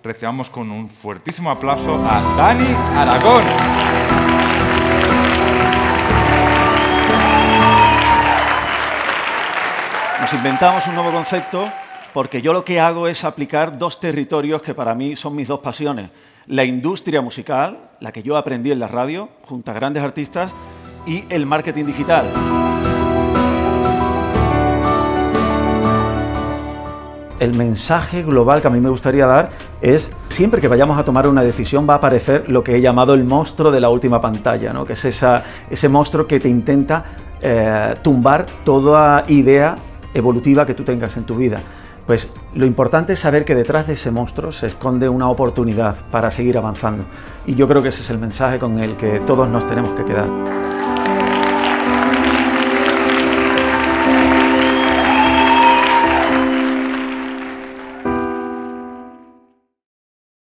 recibamos con un fuertísimo aplauso a Dani Aragón. Nos inventamos un nuevo concepto porque yo lo que hago es aplicar dos territorios que para mí son mis dos pasiones. La industria musical, la que yo aprendí en la radio, junto a grandes artistas, y el marketing digital. El mensaje global que a mí me gustaría dar es, siempre que vayamos a tomar una decisión va a aparecer lo que he llamado el monstruo de la última pantalla, ¿no? Que es ese monstruo que te intenta tumbar toda idea evolutiva que tú tengas en tu vida. Pues lo importante es saber que detrás de ese monstruo se esconde una oportunidad para seguir avanzando. Y yo creo que ese es el mensaje con el que todos nos tenemos que quedar.